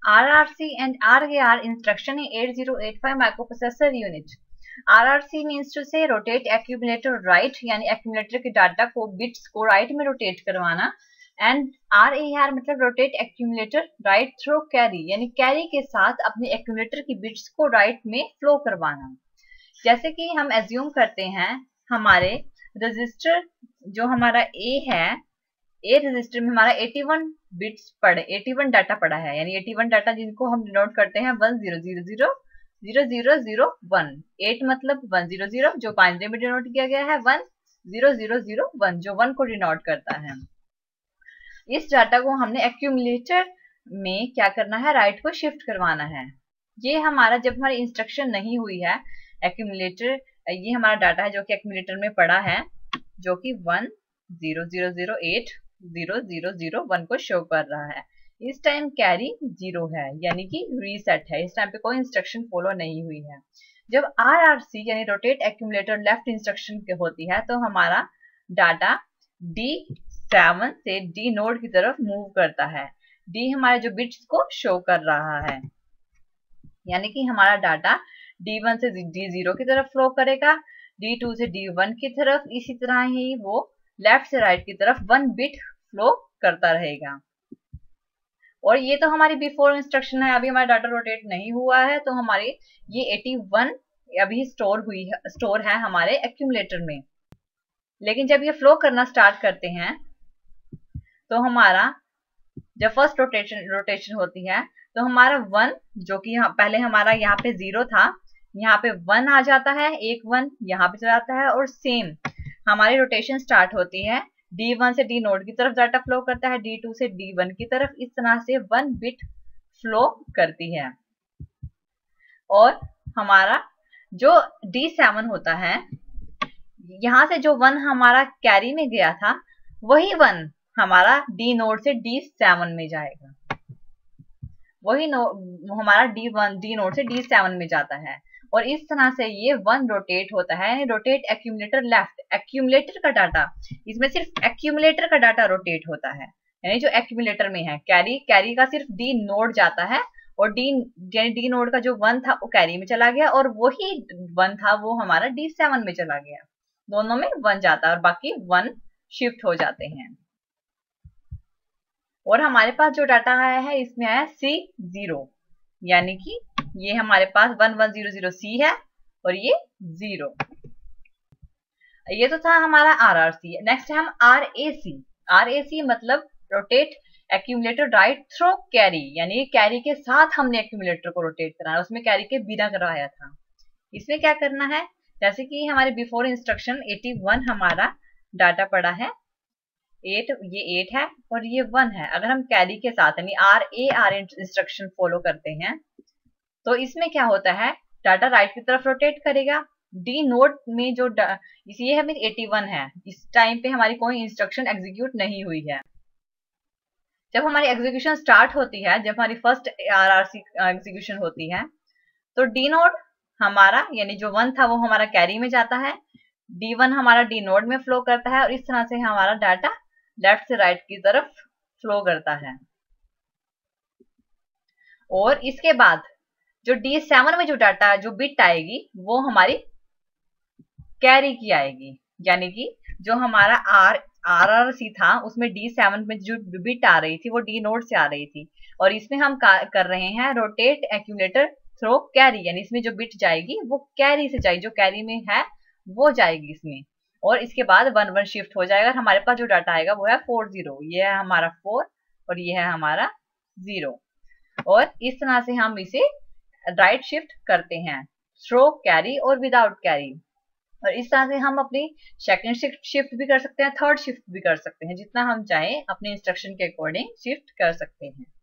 RRC and RAR instruction in 8085 microprocessor unit. RRC means to say rotate accumulator right, यानी accumulator के data को bits को right में rotate करवाना, and RAR मतलब rotate accumulator right through carry, यानी carry के साथ अपने accumulator की बिट्स को राइट में फ्लो करवाना। जैसे कि हम एज्यूम करते हैं हमारे रजिस्टर जो हमारा A है, A रजिस्टर में हमारा 81 बिट्स पड़े, 81 डाटा पड़ा है, यानी 81 डाटा जिनको हम डिनोट करते हैं 10000001। 8 मतलब 100 जो बाइनरी में डिनोट किया गया है, 10001 जो 1 को डिनोट करता है। इस डाटा को हमने एक्यूमुलेटर में क्या करना है, राइट को शिफ्ट करवाना है। ये हमारा जब हमारी इंस्ट्रक्शन नहीं हुई है एक्यूमुलेटर, ये हमारा डाटा है जो कि एक्यूमुलेटर में पड़ा है, जो कि 100080001 को शो कर रहा है। इस टाइम कैरी 0 है, यानी कि रीसेट है, इस टाइम पे कोई इंस्ट्रक्शन फॉलो नहीं हुई है। जब RRC यानी रोटेट एक्यूमुलेटर लेफ्ट इंस्ट्रक्शन के होती है तो हमारा डाटा D7 से D नोड की तरफ मूव करता है। D हमारे जो बिट्स को शो कर रहा है, यानी कि हमारा डाटा D1 से D0 की तरफ फ्लो करेगा, D2 से D1 की तरफ, इसी तरह ही वो लेफ्ट से राइट की तरफ 1 बिट फ्लो करता रहेगा। और ये तो हमारी बिफोर इंस्ट्रक्शन है, अभी हमारा डाटा रोटेट नहीं हुआ है, तो हमारी ये 81 अभी स्टोर है हमारे एक्यूमुलेटर में। लेकिन जब ये फ्लो करना स्टार्ट करते हैं तो हमारा जब फर्स्ट रोटेशन होती है तो हमारा 1 जो कि पहले हमारा यहाँ पे 0 था, यहाँ पे 1 आ जाता है, एक 1 यहाँ पे चला जाता है, और सेम हमारी रोटेशन स्टार्ट होती है D1 से D नोड की तरफ डाटा फ्लो करता है, D2 से D1 की तरफ, इस तरह से 1 बिट फ्लो करती है। और हमारा जो D7 होता है, यहाँ से जो 1 हमारा कैरी में गया था, वही 1 हमारा D नोड से D7 में जाएगा, वही हमारा D नोड से D7 में जाता है। और इस तरह से ये 1 रोटेट होता है, यानी रोटेट एक्यूमुलेटर लेफ्ट, एक्यूमुलेटर का डाटा, इसमें सिर्फ एक्यूमुलेटर का डाटा रोटेट होता है, यानी जो एक्यूमुलेटर में है कैरी का सिर्फ D नोड जाता है, और D नोड का जो 1 था वो कैरी में चला गया, और वही 1 था वो हमारा D7 में चला गया, दोनों में 1 जाता है और बाकी 1 शिफ्ट हो जाते हैं। और हमारे पास जो डाटा आया है इसमें आया C0, यानी कि ये हमारे पास 1100C है और ये 0। ये तो था हमारा RRC। नेक्स्ट है हम RAC मतलब rotate accumulator right through carry, यानी कैरी के साथ हमने एक्यूमुलेटर को रोटेट कराना, उसमें कैरी के बिना करवाया था। इसमें क्या करना है, जैसे कि हमारे बिफोर इंस्ट्रक्शन 81 हमारा डाटा पड़ा है, 8 ये 8 है और ये 1 है। अगर हम कैरी के साथ यानी RAR इंस्ट्रक्शन फॉलो करते हैं तो इसमें क्या होता है, डाटा राइट की तरफ रोटेट करेगा। D नोड में जो ये हमें 81 है, इस टाइम पे हमारी कोई इंस्ट्रक्शन एग्जीक्यूट नहीं हुई है। जब हमारी एग्जीक्यूशन स्टार्ट होती है, जब हमारी फर्स्ट RRC एग्जीक्यूशन होती है, तो D नोड हमारा यानी जो 1 था वो हमारा कैरी में जाता है, D1 हमारा D नोड में फ्लो करता है, और इस तरह से हमारा डाटा लेफ्ट से राइट की तरफ फ्लो करता है। और इसके बाद जो D7 में जो डाटा जो बिट आएगी वो हमारी कैरी की आएगी, यानी कि जो हमारा RRC था उसमें D7 में जो बिट आ रही थी वो D नोड से आ रही थी, और इसमें हम कर रहे हैं रोटेट एक्यूमुलेटर थ्रू कैरी, यानी इसमें जो बिट जाएगी वो कैरी से जाएगी, जो कैरी में है वो जाएगी इसमें, और इसके बाद 1 शिफ्ट हो जाएगा। हमारे पास जो डाटा आएगा वो है 40, ये है हमारा 4 और ये है हमारा 0। और इस तरह से हम इसे राइट शिफ्ट करते हैं थ्रू कैरी और विदाउट कैरी, और इस तरह से हम अपनी सेकंड शिफ्ट भी कर सकते हैं, थर्ड शिफ्ट भी कर सकते हैं, जितना हम चाहें अपने इंस्ट्रक्शन के अकॉर्डिंग शिफ्ट कर सकते हैं।